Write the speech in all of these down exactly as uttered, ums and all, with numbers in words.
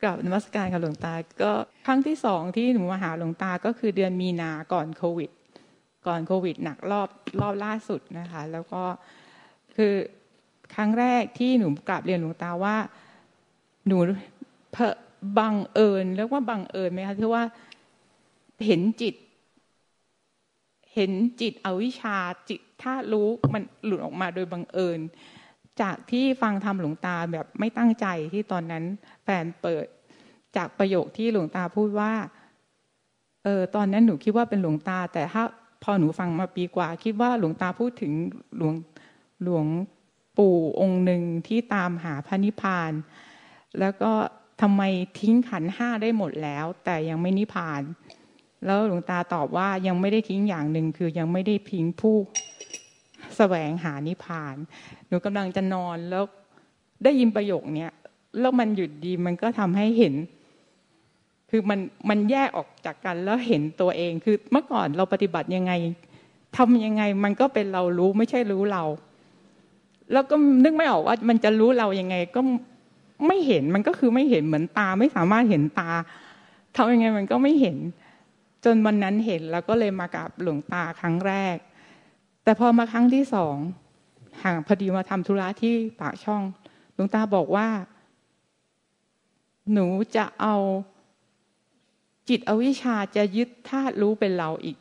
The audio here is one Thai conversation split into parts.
กราบนมัสการค่ะหลวงตาก็ครั้งที่สองที่หนูมาหาหลวงตาก็คือเดือนมีนาก่อนโควิดก่อนโควิดหนักรอบรอบล่าสุดนะคะแล้วก็คือครั้งแรกที่หนูกราบเรียนหลวงตาว่าหนูเพอบังเอิญเรียกว่าบังเอิญไหมคะที่ว่าเห็นจิตเห็นจิตอวิชชาจิตถ้ารู้มันหลุดออกมาโดยบังเอิญจากที่ฟังธรรมหลวงตาแบบไม่ตั้งใจที่ตอนนั้นแฟนเปิดจากประโยคที่หลวงตาพูดว่าเออตอนนั้นหนูคิดว่าเป็นหลวงตาแต่ถ้าพอหนูฟังมาปีกว่าคิดว่าหลวงตาพูดถึงหลวงหลวงปู่องค์หนึ่งที่ตามหาพระนิพพานแล้วก็ทำไมทิ้งขันธ์ห้าได้หมดแล้วแต่ยังไม่นิพพานแล้วหลวงตาตอบว่ายังไม่ได้ทิ้งอย่างหนึ่งคือยังไม่ได้ทิ้งผู้แสวงหานิพพานหนูกำลังจะนอนแล้วได้ยินประโยคเนี้ยแล้วมันหยุดดีมันก็ทำให้เห็นคือมันมันแยกออกจากกันแล้วเห็นตัวเองคือเมื่อก่อนเราปฏิบัติยังไงทำยังไงมันก็เป็นเรารู้ไม่ใช่รู้เราแล้วก็นึกไม่ออกว่ามันจะรู้เรายังไงก็ไม่เห็นมันก็คือไม่เห็นเหมือนตาไม่สามารถเห็นตาทำยังไงมันก็ไม่เห็นจนวันนั้นเห็นแล้วก็เลยมากราบหลวงตาครั้งแรกแต่พอมาครั้งที่สองห่างพอดีมาทำธุระที่ปากช่องหลวงตาบอกว่าหนูจะเอาจิตอวิชชาจะยึดธาตุรู้เป็นเราอีก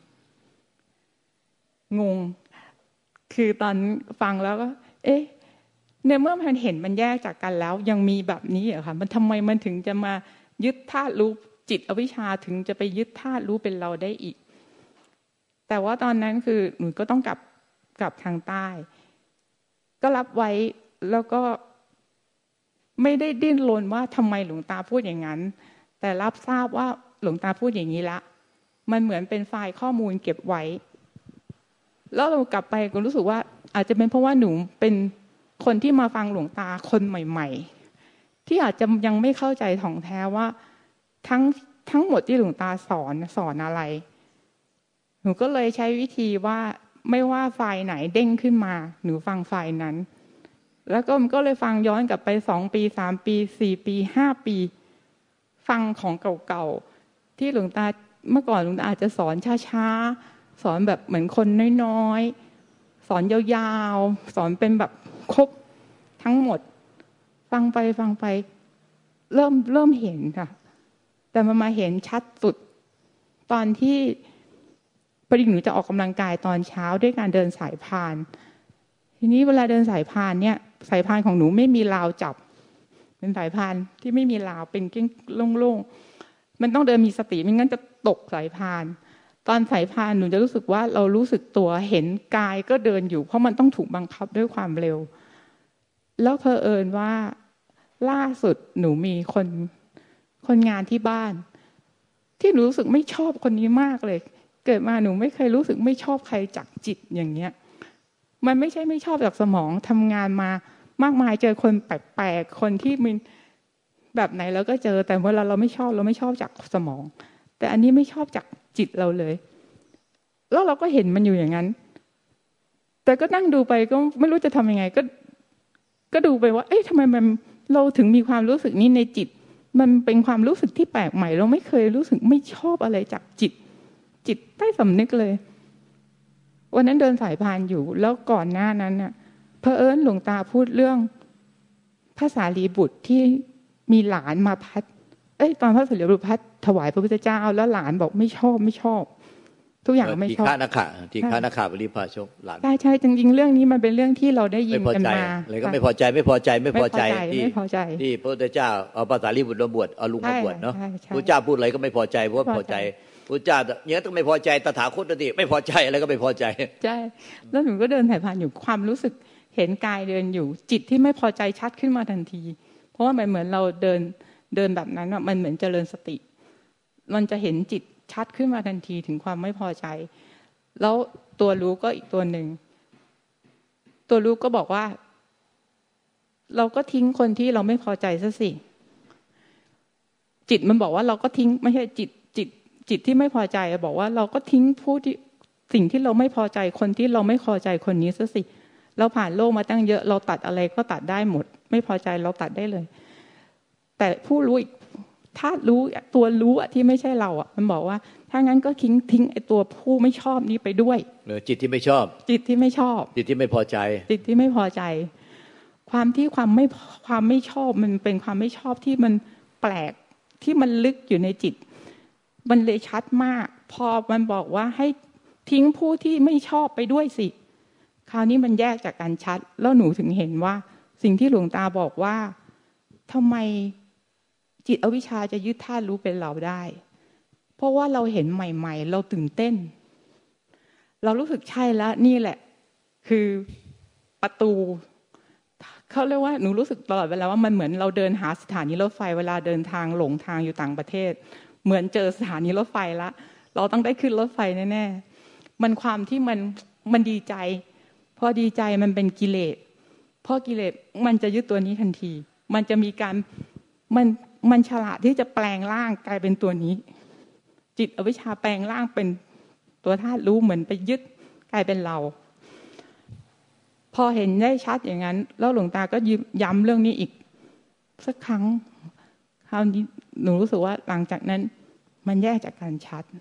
งงคือตอนฟังแล้วก็เอ๊ะในเมื่อมันเห็นมันแยกจากกันแล้วยังมีแบบนี้เหรอคะมันทำไมมันถึงจะมายึดธาตุรู้จิตอวิชชาถึงจะไปยึดธาตุรู้เป็นเราได้อีกแต่ว่าตอนนั้นคือหนูก็ต้องกลับกลับทางใต้ก็รับไว้แล้วก็ไม่ได้ดิ้นรนว่าทำไมหลวงตาพูดอย่างนั้นแต่รับทราบว่าหลวงตาพูดอย่างนี้ละมันเหมือนเป็นไฟล์ข้อมูลเก็บไว้แล้วเรากลับไปก็รู้สึกว่าอาจจะเป็นเพราะว่าหนูเป็นคนที่มาฟังหลวงตาคนใหม่ๆที่อาจจะยังไม่เข้าใจถ่องแท้ว่าทั้งทั้งหมดที่หลวงตาสอนสอนอะไรหนูก็เลยใช้วิธีว่าไม่ว่าไฟล์ไหนเด้งขึ้นมาหนูฟังไฟล์นั้นแล้วก็มันก็เลยฟังย้อนกลับไปสองปีสามปีสี่ปีห้าปีฟังของเก่าๆที่หลวงตาเมื่อก่อนหลวงตาอาจจะสอนช้าๆสอนแบบเหมือนคนน้อยๆสอนยาวๆสอนเป็นแบบครบทั้งหมดฟังไปฟังไปเริ่มเริ่มเห็นค่ะแต่มันมาเห็นชัดสุดตอนที่พอดีหนูจะออกกำลังกายตอนเช้าด้วยการเดินสายพานทีนี้เวลาเดินสายพานเนี่ยสายพานของหนูไม่มีราวจับเป็นสายพานที่ไม่มีราวเป็นเก้งโล่งๆมันต้องเดินมีสติไม่งั้นจะตกสายพานตอนสายพานหนูจะรู้สึกว่าเรารู้สึกตัวเห็นกายก็เดินอยู่เพราะมันต้องถูกบังคับด้วยความเร็วแล้วเผอิญว่าล่าสุดหนูมีคนคนงานที่บ้านที่หนูรู้สึกไม่ชอบคนนี้มากเลยเกิดมาหนูไม่เคยรู้สึกไม่ชอบใครจากจิตอย่างเงี้ยมันไม่ใช่ไม่ชอบจากสมองทำงานมามากมายเจอคนแปลกๆคนที่มีแบบไหนแล้วก็เจอแต่เวลาเราไม่ชอบเราไม่ชอบจากสมองแต่อันนี้ไม่ชอบจากจิตเราเลยแล้วเราก็เห็นมันอยู่อย่างนั้นแต่ก็นั่งดูไปก็ไม่รู้จะทำยังไงก็ก็ดูไปว่าเอ๊ะทำไมมันเราถึงมีความรู้สึกนี้ในจิตมันเป็นความรู้สึกที่แปลกใหม่เราไม่เคยรู้สึกไม่ชอบอะไรจากจิตจิตใต้สำนึกเลยวันนั้นเดินสายพานอยู่แล้วก่อนหน้านั้นน่ะเผอิญหลวงตาพูดเรื่องพระสารีบุตรที่มีหลานมาพัดเอ้ยตอนพระสารีบุตรพัดถวายพระพุทธเจ้าแล้วหลานบอกไม่ชอบไม่ชอบทุกอย่างไม่ชอบทีฆานาคาทีฆานาคาบริพาชกหลานใช่ใช่จริงๆเรื่องนี้มันเป็นเรื่องที่เราได้ยินกันมาเลยก็ไม่พอใจไม่พอใจไม่พอใจที่ที่พระพุทธเจ้าเอาพระสารีบุตรมาบวชเอาลุงมาบวชเนาะพระเจ้าพูดอะไรก็ไม่พอใจเพราะพอใจพระเจ้าอย่างนี้ต้องไม่พอใจตถาคตติไม่พอใจอะไรก็ไม่พอใจใช่แล้วหนูก็เดินสายพานอยู่ความรู้สึกเห็นกายเดินอยู่จิตที่ไม่พอใจชัดขึ้นมาทันทีเพราะว่ามันเหมือนเราเดินเดินแบบนั้นมันเหมือนเจริญสติมันจะเห็นจิตชัดขึ้นมาทันทีถึงความไม่พอใจแล้วตัวรู้ก็อีกตัวหนึ่งตัวรู้ก็บอกว่าเราก็ทิ้งคนที่เราไม่พอใจซะสิจิตมันบอกว่าเราก็ทิ้งไม่ใช่จิตจิตจิตที่ไม่พอใจบอกว่าเราก็ทิ้งผู้ที่สิ่งที่เราไม่พอใจคนที่เราไม่พอใจคนนี้ซะสิเราผ่านโลกมาตั้งเยอะเราตัดอะไรก็ตัดได้หมดไม่พอใจเราตัดได้เลยแต่ผู้รู้อีกถ้ารู้ตัวรู้อะที่ไม่ใช่เราอะมันบอกว่าถ้างั้นก็ทิ้งทิ้งไอ้ตัวผู้ไม่ชอบนี้ไปด้วยหรือจิตที่ไม่ชอบจิตที่ไม่ชอบจิตที่ไม่พอใจจิตที่ไม่พอใจความที่ความไม่ความไม่ชอบมันเป็นความไม่ชอบที่มันแปลกที่มันลึกอยู่ในจิตมันเลยชัดมากพอมันบอกว่าให้ทิ้งผู้ที่ไม่ชอบไปด้วยสิคราวนี้มันแยกจากกันชัดแล้วหนูถึงเห็นว่าสิ่งที่หลวงตาบอกว่าทำไมจิตอวิชชาจะยึดธาตุรู้เป็นเราได้เพราะว่าเราเห็นใหม่ๆเราตื่นเต้นเรารู้สึกใช่แล้วนี่แหละคือประตูเขาเรียกว่าหนูรู้สึกตลอดเวลาว่ามันเหมือนเราเดินหาสถานีรถไฟเวลาเดินทางหลงทางอยู่ต่างประเทศเหมือนเจอสถานีรถไฟละเราต้องได้ขึ้นรถไฟแน่ๆมันความที่มันมันดีใจพอดีใจมันเป็นกิเลสพอกิเลสมันจะยึดตัวนี้ทันทีมันจะมีการมันมันฉลาดที่จะแปลงร่างกลายเป็นตัวนี้จิตอวิชชาแปลงร่างเป็นตัวธาตุรู้เหมือนไปยึดกลายเป็นเราพอเห็นได้ชัดอย่างนั้นแล้วหลวงตาก็ย้ำเรื่องนี้อีกสักครั้งคราวนี้หนูรู้สึกว่าหลังจากนั้นมันแยกจากการชัด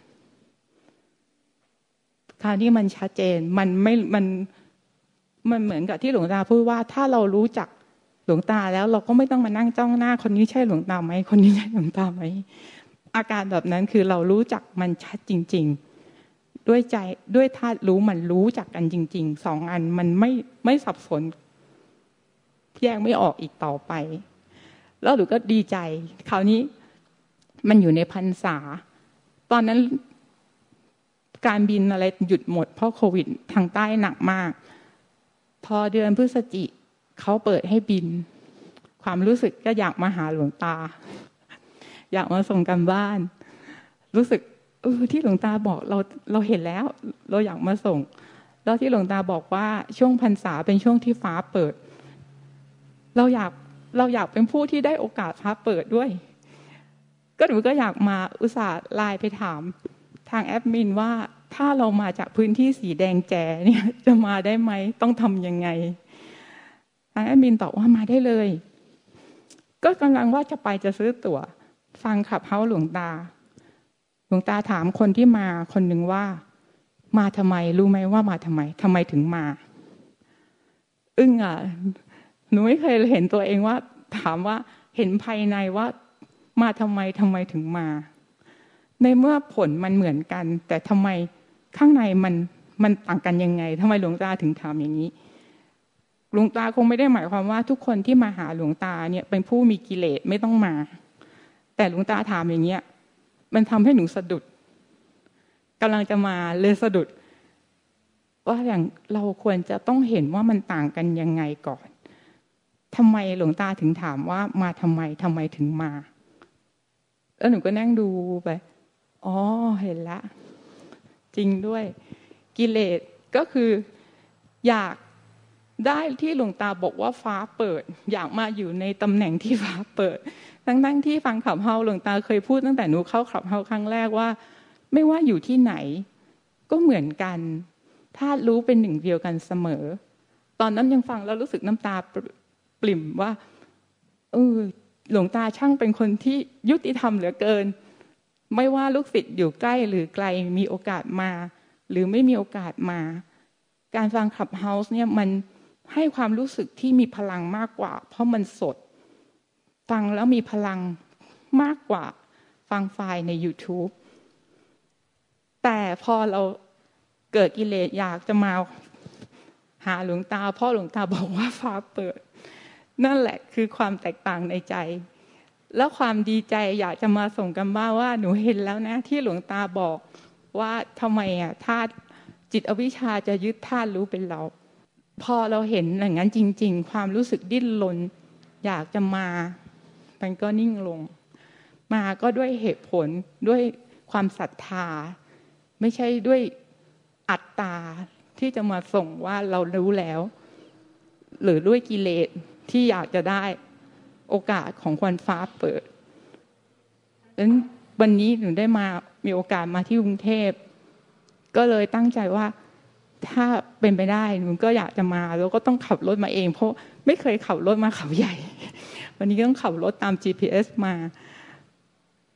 คราวนี้มันชัดเจนมันไม่มันมันเหมือนกับที่หลวงตาพูดว่าถ้าเรารู้จักหลวงตาแล้วเราก็ไม่ต้องมานั่งจ้องหน้าคนนี้ใช่หลวงตาไหมคนนี้ใช่หลวงตาไหมอาการแบบนั้นคือเรารู้จักมันชัดจริงๆด้วยใจด้วยธาตุรู้มันรู้จักกันจริงๆสองอันมันไม่ไม่สับสนแยกไม่ออกอีกต่อไปแล้วหนูก็ดีใจคราวนี้มันอยู่ในพรรษาตอนนั้นการบินอะไรหยุดหมดเพราะโควิดทางใต้หนักมากพอเดือนพฤศจิกเขาเปิดให้บินความรู้สึกก็อยากมาหาหลวงตาอยากมาส่งกันบ้านรู้สึกเออที่หลวงตาบอกเราเราเห็นแล้วเราอยากมาส่งแล้วที่หลวงตาบอกว่าช่วงพรรษาเป็นช่วงที่ฟ้าเปิดเราอยากเราอยากเป็นผู้ที่ได้โอกาสฟ้าเปิดด้วยก็หนูก็อยากมาอุตส่าห์ไลน์ไปถามทางแอดมินว่าถ้าเรามาจากพื้นที่สีแดงแจ๋เนี่ยจะมาได้ไหมต้องทำยังไงทางแอดมินตอบว่ามาได้เลยก็กำลังว่าจะไปจะซื้อตั๋วฟังขับเฮ้าหลวงตาหลวงตาถามคนที่มาคนหนึ่งว่ามาทำไมรู้ไหมว่ามาทำไมทำไมถึงมาอึ้งอ่ะหนูไม่เคยเห็นตัวเองว่าถามว่าเห็นภายในว่ามาทำไมทำไมถึงมาในเมื่อผลมันเหมือนกันแต่ทำไมข้างในมันมันต่างกันยังไงทำไมหลวงตาถึงถามอย่างนี้หลวงตาคงไม่ได้หมายความว่าทุกคนที่มาหาหลวงตาเนี่ยเป็นผู้มีกิเลสไม่ต้องมาแต่หลวงตาถามอย่างเงี้ยมันทำให้หนูสะดุดกำลังจะมาเลยสะดุดว่าอย่างเราควรจะต้องเห็นว่ามันต่างกันยังไงก่อนทำไมหลวงตาถึงถามว่ามาทำไมทำไมถึงมาแล้วหนูก็นั่งดูไปอ๋อเห็นละจริงด้วยกิเลสก็คืออยากได้ที่หลวงตาบอกว่าฟ้าเปิดอยากมาอยู่ในตำแหน่งที่ฟ้าเปิดทั้งๆที่ฟังขับเฮาหลวงตาเคยพูดตั้งแต่หนูเข้าขับเฮาครั้งแรกว่าไม่ว่าอยู่ที่ไหนก็เหมือนกันธาตุรู้เป็นหนึ่งเดียวกันเสมอตอนนั้นยังฟังแล้วรู้สึกน้ำตาปริ่มว่าเออหลวงตาช่างเป็นคนที่ยุติธรรมเหลือเกินไม่ว่าลูกศิษย์อยู่ใกล้หรือไกลมีโอกาสมาหรือไม่มีโอกาสมาการฟังขับเฮาส์เนี่ยมันให้ความรู้สึกที่มีพลังมากกว่าเพราะมันสดฟังแล้วมีพลังมากกว่าฟังไฟล์ใน YouTube แต่พอเราเกิดกิเลสอยากจะมาหาหลวงตาเพราะหลวงตาบอกว่าฟ้าเปิดนั่นแหละคือความแตกต่างในใจแล้วความดีใจอยากจะมาส่งกันบ้างว่าหนูเห็นแล้วนะที่หลวงตาบอกว่าทำไมอ่ะธาตุจิตอวิชชาจะยึดธาตุรู้เป็นเราพอเราเห็นอย่างนั้นจริงๆความรู้สึกดิ้นรนอยากจะมามันก็นิ่งลงมาก็ด้วยเหตุผลด้วยความศรัทธาไม่ใช่ด้วยอัตตาที่จะมาส่งว่าเรารู้แล้วหรือด้วยกิเลสที่อยากจะได้โอกาสของควันฟ้าเปิดดังนั้นวันนี้หนูได้มามีโอกาสมาที่กรุงเทพก็เลยตั้งใจว่าถ้าเป็นไปได้หนูก็อยากจะมาแล้วก็ต้องขับรถมาเองเพราะไม่เคยขับรถมาเขาใหญ่วันนี้ต้องขับรถตาม จี พี เอส มา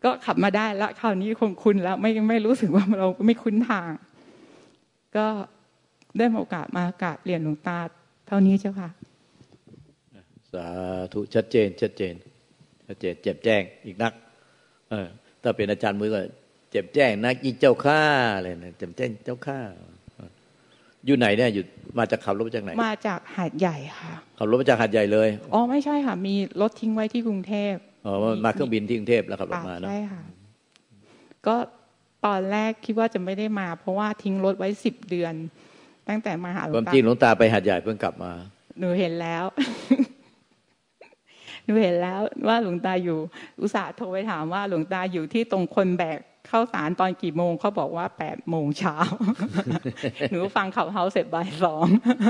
ก็ขับมาได้แล้วคราวนี้คงคุ้นแล้วไม่ไม่รู้สึกว่าเราไม่คุ้นทางก็ได้โอกาสมากราบเรียนหลวงตาเท่านี้เจ้าค่ะสาธุชัดเจนชัดเจนชัดเจนแจ่มแจ้งอีกนักเออถ้าเป็นอาจารย์มือก็แจ่มแจ้งนักอีเจ้าข้าอะไรนะแจ่มแจ้งเจ้าข้าอยู่ไหนเนี่ยอยู่มาจากขับรถมาจากไหนมาจากหาดใหญ่ค่ะขับรถมาจากหาดใหญ่เลยอ๋อไม่ใช่ค่ะมีรถทิ้งไว้ที่กรุงเทพอ๋อมาเครื่องบินที่กรุงเทพแล้วขับรถมาเนาะใช่ค่ะก็ตอนแรกคิดว่าจะไม่ได้มาเพราะว่าทิ้งรถไว้สิบเดือนตั้งแต่มาหาหลวงตาความจริงหลวงตาไปหาดใหญ่เพิ่งกลับมาหนูเห็นแล้วหนูเห็นแล้วว่าหลวงตาอยู่อุตส่าห์โทรไปถามว่าหลวงตาอยู่ที่ตรงคนแบกเข้าสารตอนกี่โมงเขาบอกว่าแปดโมงเช้าหนูฟังข่าวเฮาเสร็จบ่ายสอง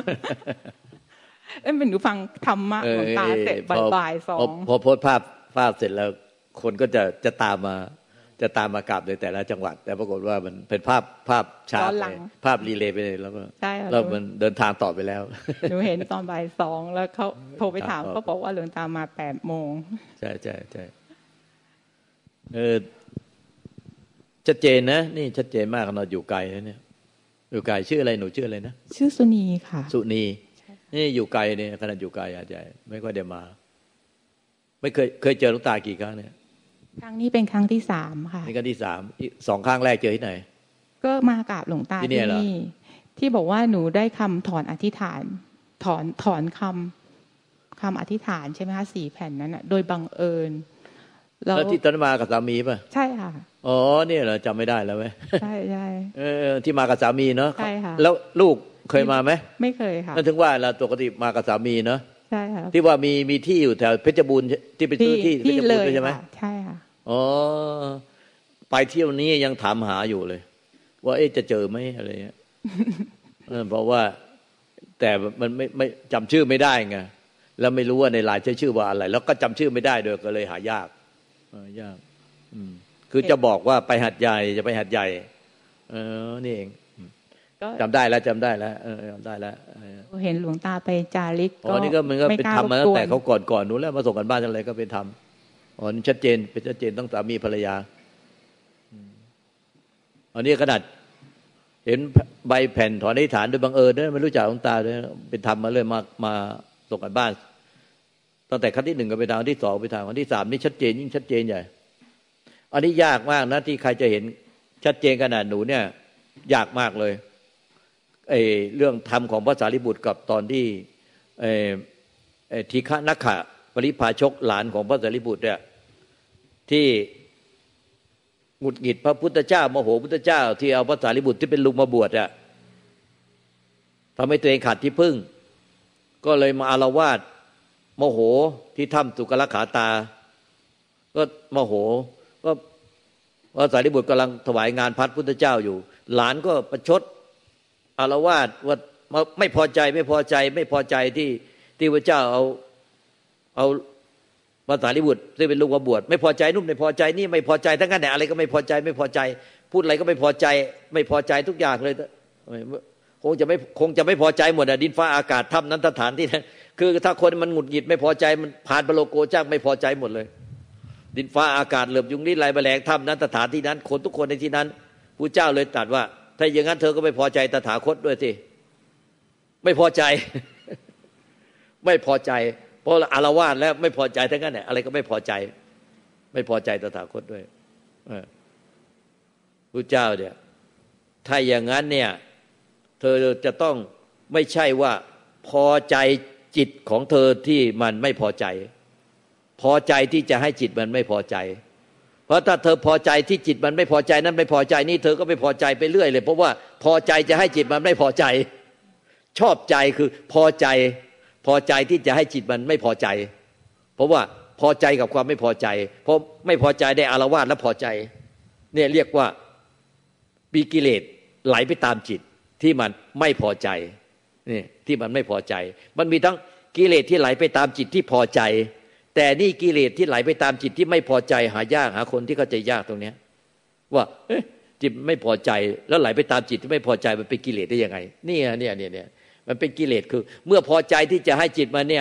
เอ้ยเป็นหนูฟังธรรมะหลวงตาเสร็จบ่ายสองพอโพสภาพภาพเสร็จแล้วคนก็จะจะตามมาจะตามมากราบในแต่ละจังหวัดแต่ปรากฏว่ามันเป็นภาพภาพช้าไปภาพรีเลย์ไปเลยแล้วก็แล้วมันเดินทางต่อไปแล้วหนูเห็นตอนบ่ายสองแล้วเขาโทรไปถามเขาบอกว่าหลวงตามาแปดโมงใช่ใช่ใช่เออชัดเจนนะนี่ชัดเจนมากเราอยู่ไกลนะเนี่ยอยู่ไกลชื่ออะไรหนูชื่ออะไรนะชื่อสุนีค่ะสุนีนี่อยู่ไกลเนี่ยขนาดอยู่ไกลอาจจะไม่ค่อยได้มาไม่เคยเคยเจอหลวงตากี่ครั้งเนี่ยครั้งนี้เป็นครั้งที่สามค่ะนี่ครั้งที่สามสองครั้งแรกเจอที่ไหนก็มากราบหลวงตาที่นี่ที่บอกว่าหนูได้คำถอนอธิษฐานถอนถอนคำคำอธิษฐานใช่ไหมคะสี่แผ่นนั้นอ่ะโดยบังเอิญแล้วที่ตอนมากับสามีป่ะใช่ค่ะอ๋อเนี่ยเหรอจำไม่ได้แล้วไหมใช่ใช่เออที่มากับสามีเนาะใช่ค่ะแล้วลูกเคยมาไหมไม่เคยค่ะนั่นถึงว่าเราปกติมากับสามีเนาะใช่ค่ะที่ว่ามีมีที่อยู่แถวเพชรบูรณ์ที่ไปซื้อที่เพชรบูรณ์ใช่ไหมใช่ค่ะอ๋อไปเที่ยวนี้ยังถามหาอยู่เลยว่าเอ๊ะจะเจอไหมอะไรเงี้ยเพราะว่าแต่มันไม่ไม่จำชื่อไม่ได้ไงแล้วไม่รู้ว่าในไลน์ใช้ชื่อว่าอะไรแล้วก็จำชื่อไม่ได้โดยก็เลยหายากยากคือจะบอกว่าไปหัดใหญ่จะไปหัดใหญ่เออนี่เองจำได้แล้วจำได้แล้วเออจำได้แล้วเห็นหลวงตาไปจาริกก็อ๋อนี่ก็มันก็เป็นทำมาตั้งแต่เขาก่อนก่อนนู้นแล้วมาส่งกันบ้านอะไรก็เป็นทำอ๋อนี่ชัดเจนเป็นชัดเจนต้องสามีภรรยาอันนี้ขนาดเห็นใบแผ่นถอนอธิษฐานโดยบังเอิญเนี่ยไม่รู้จักหลวงตาด้วยเป็นทำมาเลยมามาส่งกันบ้านตั้งแต่ครั้งที่หนึ่งก็ไปทางที่สองไปทางครั้งที่สามนี่ชัดเจนยิ่งชัดเจนใหญ่อันนี้ยากมากนะที่ใครจะเห็นชัดเจนขนาดหนูเนี่ยยากมากเลยไอ้เรื่องธรรมของพระสารีบุตรกับตอนที่ไอ้ไอ้ทีฆะนักขะปริภาชกหลานของพระสารีบุตรเนี่ยที่หงุดหงิดพระพุทธเจ้าโมโหพุทธเจ้าที่เอาพระสารีบุตรที่เป็นลุงมาบวชอ่ะทำให้ตัวเองขาดที่พึ่งก็เลยมาอาละวาดโมโหที่ถ้ำสุกลขาตาก็โมโหก็พระสารีบุตรกำลังถวายงานพัดพุทธเจ้าอยู่หลานก็ประชดอาละวาดว่าไม่พอใจไม่พอใจไม่พอใจที่ที่พระเจ้าเอาเอาพระสารีบุตรซึ่งเป็นลูกมาบวชไม่พอใจนู่นไม่พอใจนี่ไม่พอใจทั้งนั้นแหละอะไรก็ไม่พอใจไม่พอใจพูดอะไรก็ไม่พอใจไม่พอใจทุกอย่างเลยคงจะไม่คงจะไม่พอใจหมดอ่ะดินฟ้าอากาศถ้ำนั้นสถานที่นั้นคือถ้าคนมันหงุดหงิดไม่พอใจมันผ่านปโลโกจ้างไม่พอใจหมดเลยดินฟ้าอากาศเหลือบยุงลิ้นไรแมลงถ้ำนั้นสถานที่นั้นคนทุกคนในที่นั้นพระเจ้าเลยตรัสว่าถ้าอย่างนั้นเธอก็ไม่พอใจตถาคตด้วยสิไม่พอใจไม่พอใจเพราะอาละวาดแล้วไม่พอใจทั้งนั้นแหละอะไรก็ไม่พอใจไม่พอใจตถาคตด้วยพระเจ้าเนี่ยถ้าอย่างนั้นเนี่ยเธอจะต้องไม่ใช่ว่าพอใจจิตของเธอที่มันไม่พอใจพอใจที่จะให้จิตมันไม่พอใจเพราะถ้าเธอพอใจที่จิตมันไม่พอใจนั้นไม่พอใจนี่เธอก็ไม่พอใจไปเรื่อยเลยเพราะว่าพอใจจะให้จิตมันไม่พอใจชอบใจคือพอใจพอใจที่จะให้จิตมันไม่พอใจเพราะว่าพอใจกับความไม่พอใจเพราะไม่พอใจได้อาละวาดแล้วพอใจเนี่ยเรียกว่าปีกิเลสไหลไปตามจิตที่มันไม่พอใจนี่ที่มันไม่พอใจมันมีทั้งกิเลสที่ไหลไปตามจิตที่พอใจแต่นี่กิเลสที่ไหลไปตามจิตที่ไม่พอใจหายากหาคนที่เข้าใจยากตรงนี้ว่าเอ๊ะจิตไม่พอใจแล้วไหลไปตามจิตที่ไม่พอใจมันเป็นกิเลสได้ยังไงเนี่ยเนี่ยเนี่ยเนี่ยมันเป็นกิเลสคือเมื่อพอใจที่จะให้จิตมันเนี่ย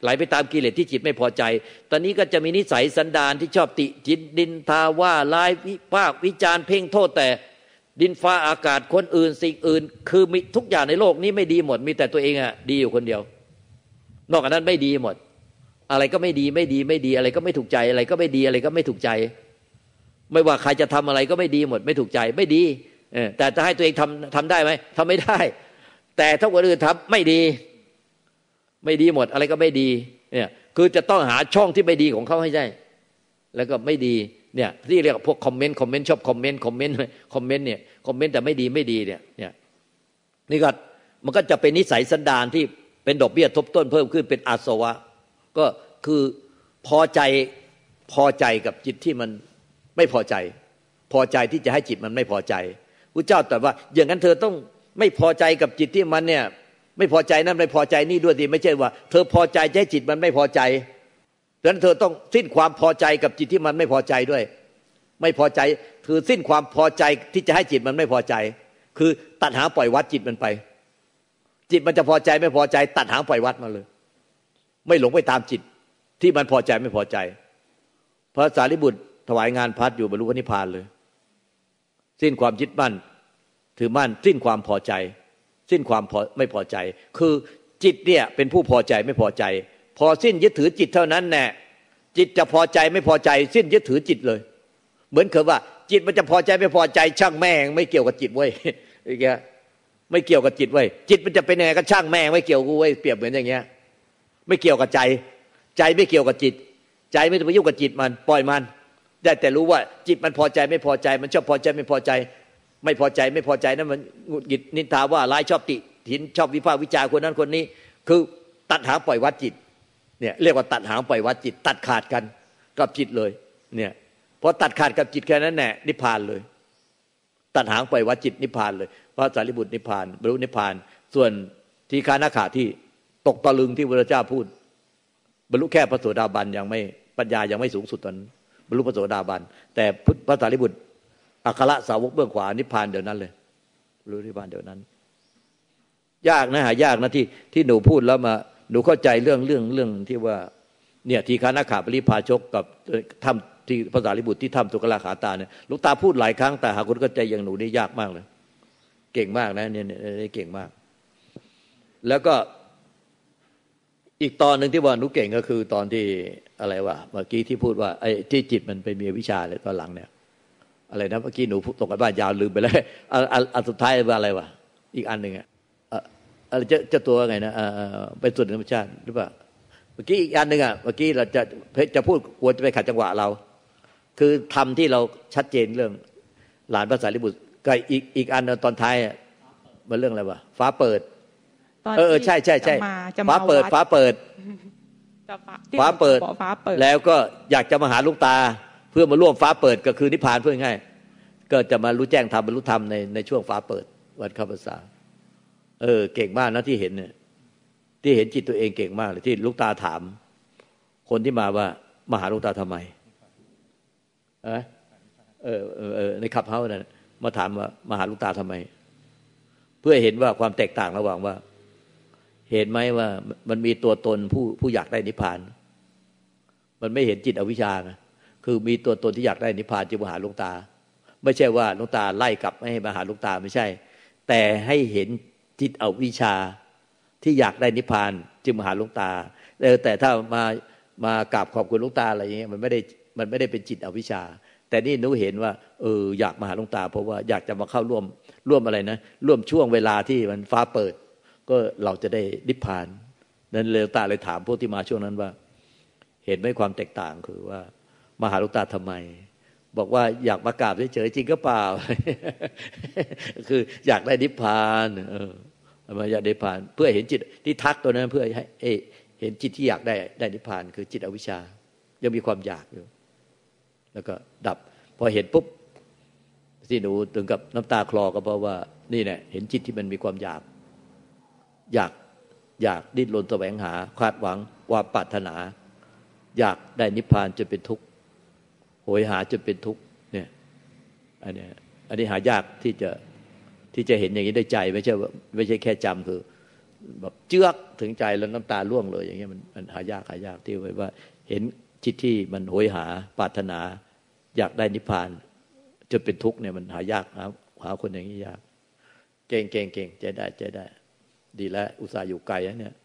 ไหลไปตามกิเลสที่จิตไม่พอใจตอนนี้ก็จะมีนิสัยสันดานที่ชอบติจิตดินทาว่าร้ายวิพากษ์วิจารณ์เพ่งโทษแต่ดินฟ้าอากาศคนอื่นสิ่งอื่นคือมีทุกอย่างในโลกนี้ไม่ดีหมดมีแต่ตัวเองอะดีอยู่คนเดียวนอกจากนั้นไม่ดีหมดอะไรก็ไม่ดีไม่ดีไม่ดีอะไรก็ไม่ถูกใจอะไรก็ไม่ดีอะไรก็ไม่ถูกใจไม่ว่าใครจะทำอะไรก็ไม่ดีหมดไม่ถูกใจไม่ดีแต่จะให้ตัวเองทำทำได้ไหมทำไม่ได้แต่ถ้าคนอื่นทำไม่ดีไม่ดีหมดอะไรก็ไม่ดีเนี่ยคือจะต้องหาช่องที่ไม่ดีของเขาให้ได้แล้วก็ไม่ดีเนี่ยที่เรียกพวกคอมเมนต์คอมเมนต์ชอบคอมเมนต์คอมเมนต์คอมเมนต์เนี่ยคอมเมนต์แต่ไม่ดีไม่ดีเนี่ยเนี่ยนี่ก็มันก็จะเป็นนิสัยสันดานที่เป็นดอกเบี้ยทบต้นเพิ่มขึ้นเป็นอาสวะก็คือพอใจพอใจกับจิตที่มันไม่พอใจพอใจที่จะให้จิตมันไม่พอใจพระเจ้าตรัสว่าอย่างนั้นเธอต้องไม่พอใจกับจิตที่มันเนี่ยไม่พอใจนั่นไม่พอใจนี่ด้วยดีไม่ใช่ว่าเธอพอใจจะให้จิตมันไม่พอใจดังนั้นเธอต้องสิ้นความพอใจกับจิตที่มันไม่พอใจด้วยไม่พอใจคือสิ้นความพอใจที่จะให้จิตมันไม่พอใจคือตัดหางปล่อยวัดจิตมันไปจิตมันจะพอใจไม่พอใจตัดหางปล่อยวัดมาเลยไม่หลงไปตามจิตที่มันพอใจไม่พอใจพระสารีบุตรถวายงานพัดอยู่บรรลุพระนิพพานเลยสิ้นความยึดมั่นถือมั่นสิ้นความพอใจสิ้นความไม่พอใจคือจิตเนี่ยเป็นผู้พอใจไม่พอใจพอสิ้นยึดถือจิตเท่านั้นแน่จิตจะพอใจไม่พอใจสิ้นยึดถือจิตเลยเหมือนกับว่าจิตมันจะพอใจไม่พอใจช่างแม่งไม่เกี่ยวกับจิตเว้ยอย่างเงี้ยไม่เกี่ยวกับจิตเว้ยจิตมันจะเป็นยังไงก็ช่างแม่งไม่เกี่ยวกูเว้ยเปรียบเหมือนอย่างเงี้ยไม่เกี่ยวกับใจใจไม่เกี่ยวกับจิตใจไม่ต้องไปยุ่งกับจิตมันปล่อยมันได้แต่รู้ว่าจิตมันพอใจไม่พอใจมันชอบพอใจไม่พอใจไม่พอใจไม่พอใจนั้นมันหงุดหงิดนินทาว่าร้ายชอบติถินชอบวิพากษ์วิจารณ์คนนั้นคนนี้คือตัดหางปล่อยวัดจิตเนี่ยเรียกว่าตัดหางปล่อยวัดจิตตัดขาดกันกับจิตเลยเนี่ยพอตัดขาดกับจิตแค่นั้นแหละนิพพานเลยตัดหางปล่อยวัดจิตนิพพานเลยพระสารีบุตรนิพพานบรรลุนิพพานส่วนทีฆานาขาที่ตกตะลึงที่พระเจ้าพูดบรรลุแค่พระโสดาบันยังไม่ปัญญายังไม่สูงสุดตอนบรรลุพระโสดาบันแต่พระสารีบุตรอัครสาวกเบื้องขวานิพพานเดี๋ยวนั้นเลยรู้นิพพานเดี๋ยวนั้นยากนะหายากนะที่ที่หนูพูดแล้วมาหนูเข้าใจเรื่องเรื่องเรื่องที่ว่าเนี่ยทีฆานาขาปริพาชกกับถ้ำที่พระสารีบุตรที่ถ้ำตุกลาขาตาเนี่ยหลวงตาพูดหลายครั้งแต่หาคนเข้าใจอย่างหนูนี่ยากมากเลยเก่งมากนะเนี่ยเนี่ยเก่งมากแล้วก็อีกตอนหนึ่งที่ว่าหนูเก่งก็คือตอนที่อะไรวะเมื่อกี้ที่พูดว่าไอ้ที่จิตมันไปมีวิชาเลยตอนหลังเนี่ยอะไรนะเมื่อกี้หนูตกกันบ้านยาวลืมไปแล้วอันอันสุดท้ายว่าอะไรวะอีกอันหนึ่งอ่ะอะไรจะจะตัวไงนะเป็นส่วนธรรมชาติหรือเปล่าเมื่อกี้อีกอันหนึ่งอ่ะเมื่อกี้เราจะจะพูดกลัวจะไปขัดจังหวะเราคือทำที่เราชัดเจนเรื่องหลานพระสารีบุตรก็อีกอีกอันตอนท้ายมันเรื่องอะไรวะฟ้าเปิดเออใช่ใช่ใช่ฟ้าเปิดฟ้าเปิดฟ้าเปิดแล้วก็อยากจะมาหาลูกตาเพื่อมาร่วมฟ้าเปิดก็คือนิพพานเพื่อง่ายก็จะมารู้แจ้งธรรมบรรลุธรรมในในช่วงฟ้าเปิดวันเข้าพรรษาเออเก่งมากนะที่เห็นเนี่ยที่เห็นจิตตัวเองเก่งมากเลยที่ลูกตาถามคนที่มาว่ามาหาลูกตาทำไมเออเออเออในขับเฮ้านั่นมาถามว่ามาหาลูกตาทำไมเพื่อเห็นว่าความแตกต่างระหว่างว่าเห็นไหมว่ามันมีตัวตนผู้ผู้อยากได้นิพพานมันไม่เห็นจิตอวิชชาไงคือมีตัวตนที่อยากได้นิพพานจึงมาหาหลวงตาไม่ใช่ว่าหลวงตาไล่กลับไม่ให้มาหาหลวงตาไม่ใช่แต่ให้เห็นจิตอวิชชาที่อยากได้นิพพานจึงมาหาหลวงตาแต่ถ้ามามากราบขอบคุณหลวงตาอะไรอย่างเงี้ยมันไม่ได้มันไม่ได้เป็นจิตอวิชชาแต่นี่หนูเห็นว่าเอออยากมาหาหลวงตาเพราะว่าอยากจะมาเข้าร่วมร่วมอะไรนะร่วมช่วงเวลาที่มันฟ้าเปิดก็เราจะได้นิพพานนั้นหลวงตาเลยถามพวกที่มาช่วงนั้นว่าเห็นไหมความแตกต่างคือว่ามาหาหลวงตาทำไมบอกว่าอยากมากราบเฉยๆจริงก็เปล่า คืออยากได้นิพพานเออมาอยากได้นิพพานเพื่อเห็นจิตที่ทักตัวนั้นเพื่อให้เห็นจิตที่อยากได้ได้นิพพานคือจิตอวิชชายังมีความอยากอยู่แล้วก็ดับพอเห็นปุ๊บที่หนูถึงกับน้ำตาคลอก็เพราะว่านี่แหละเห็นจิตที่มันมีความอยากอยากอยากดิ้นรนแสวงหาคาดหวังความปรารถนาอยากได้นิพพานจนเป็นทุกข์โหยหาจนเป็นทุกข์เนี่ยอันนี้อันนี้หายากที่จะที่จะเห็นอย่างนี้ได้ใจไม่ใช่ว่าไม่ใช่แค่จำคือแบบเจือกถึงใจแล้วน้ำตาร่วงเลยอย่างเงี้ยมันมันหายากหายากที่ว่าเห็นจิตที่มันโหยหาปรารถนาอยากได้นิพพานจนเป็นทุกข์เนี่ยมันหายากหาหาคนอย่างนี้ยากเก่งเก่งเก่งใจได้ใจได้ดีแล้วอุตส่าห์อยู่ไกลนะเนี่ย